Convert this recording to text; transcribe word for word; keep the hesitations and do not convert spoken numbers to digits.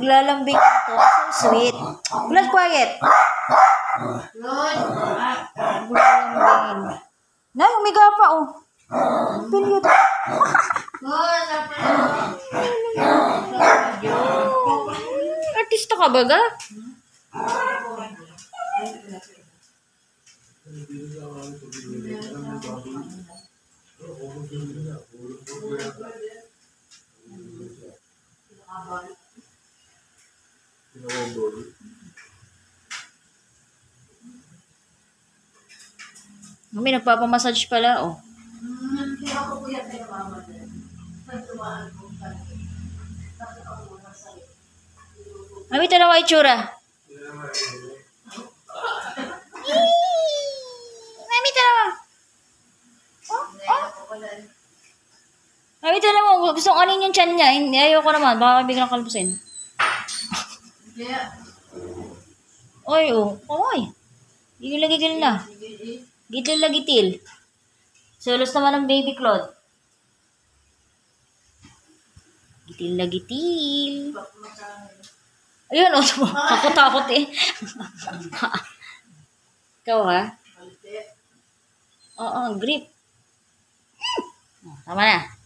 naglalambing ito. So sweet. Blood quiet. Naglalambing. Nay, umiga pa, oh. Pilyot. Artista ka ba, ga? May nagpapamassage pala, oh. Mami, tanawa itsura. Mami, tanawa. Oh, oh. Mami, tanawa. Gusto kong anin yung tiyan niya. Hindi, ayoko naman. Baka biglang kalpusin. Oy, oh. Oy. Gigil-gigil na. Gitil na gitil. Sulos naman ng baby Claude. Gitil na gitil. Ayun, oh. Takot-takot eh. Ikaw, ha? Oo, grip. Tama na.